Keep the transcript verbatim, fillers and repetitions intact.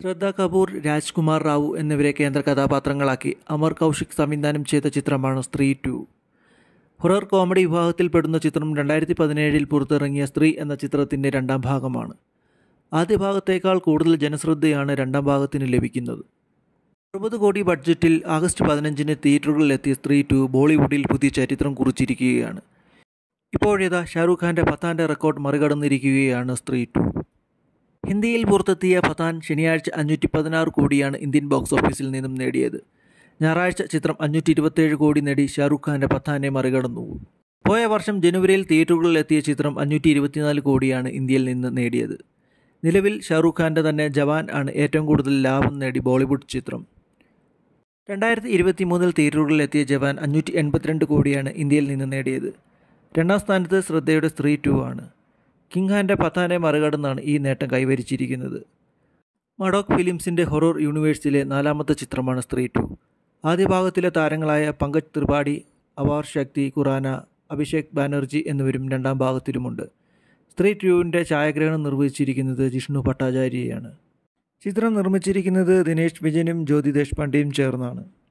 ശ്രദ്ധ കപൂർ, രാജ്കുമാർ റാവു എന്നിവരെ കേന്ദ്ര കഥാപാത്രങ്ങളാക്കി അമർ കൗശിക് സംവിധാനം ചെയ്ത ചിത്രമാണ് സ്ത്രീ ടു. ഹൊറർ കോമഡി വിഭാഗത്തിൽപ്പെടുന്ന ചിത്രം രണ്ടായിരത്തി പതിനേഴിൽ പുറത്തിറങ്ങിയ സ്ത്രീ എന്ന ചിത്രത്തിൻ്റെ രണ്ടാം ഭാഗമാണ്. ആദ്യ ഭാഗത്തേക്കാൾ കൂടുതൽ ജനശ്രദ്ധയാണ് രണ്ടാം ഭാഗത്തിന് ലഭിക്കുന്നത്. അറുപത് കോടി ബഡ്ജറ്റിൽ ആഗസ്റ്റ് പതിനഞ്ചിന് തിയേറ്ററുകളിലെത്തിയ സ്ത്രീ ടു ബോളിവുഡിൽ പുതിയ ചരിത്രം കുറിച്ചിരിക്കുകയാണ്. ഇപ്പോഴിതാ ഷാരൂഖ് ഖാൻ്റെ പത്താൻ്റെ റെക്കോർഡ് മറികടന്നിരിക്കുകയാണ് സ്ത്രീ ടു. ഹിന്ദിയിൽ പുറത്തെത്തിയ പത്താൻ ശനിയാഴ്ച അഞ്ഞൂറ്റി പതിനാറ് കോടിയാണ് ഇന്ത്യൻ ബോക്സ് ഓഫീസിൽ നിന്നും നേടിയത്. ഞായറാഴ്ച ചിത്രം അഞ്ഞൂറ്റി ഇരുപത്തേഴ് കോടി നേടി ഷാരൂഖ് ഖാൻ്റെ പത്താനെ മറികടന്നു. പോയ വർഷം ജനുവരിയിൽ തിയേറ്ററുകളിലെത്തിയ ചിത്രം അഞ്ഞൂറ്റി ഇരുപത്തിനാല് കോടിയാണ് ഇന്ത്യയിൽ നിന്ന് നേടിയത്. നിലവിൽ ഷാരൂഖ് ഖാൻ്റെ തന്നെ ജവാൻ ആണ് ഏറ്റവും കൂടുതൽ ലാഭം നേടി ബോളിവുഡ് ചിത്രം. രണ്ടായിരത്തി ഇരുപത്തി മൂന്നിൽ തിയേറ്ററുകളിലെത്തിയ ജവാൻ അഞ്ഞൂറ്റി എൺപത്തിരണ്ട് കോടിയാണ് ഇന്ത്യയിൽ നിന്ന് നേടിയത്. രണ്ടാം സ്ഥാനത്ത് ശ്രദ്ധയുടെ സ്ത്രീ ടു ആണ്. കിങ് ഖാൻ്റെ പത്താനെ മറികടന്നാണ് ഈ നേട്ടം കൈവരിച്ചിരിക്കുന്നത്. മഡോക് ഫിലിംസിൻ്റെ ഹൊറർ യൂണിവേഴ്സിലെ നാലാമത്തെ ചിത്രമാണ് സ്ത്രീ ടു. ആദ്യ ഭാഗത്തിലെ താരങ്ങളായ പങ്കജ് ത്രിപാഠി, അവാർ ശക്തി ഖുറാന, അഭിഷേക് ബാനർജി എന്നിവരും രണ്ടാം ഭാഗത്തിലുമുണ്ട്. സ്ത്രീ ടുവിൻ്റെ ഛായാഗ്രഹണം നിർവഹിച്ചിരിക്കുന്നത് ജിഷ്ണു ഭട്ടാചാര്യയാണ്. ചിത്രം നിർമ്മിച്ചിരിക്കുന്നത് ദിനേശ് വിജയനും ജ്യോതി ദേശ്പാണ്ഡെയും ചേർന്നാണ്.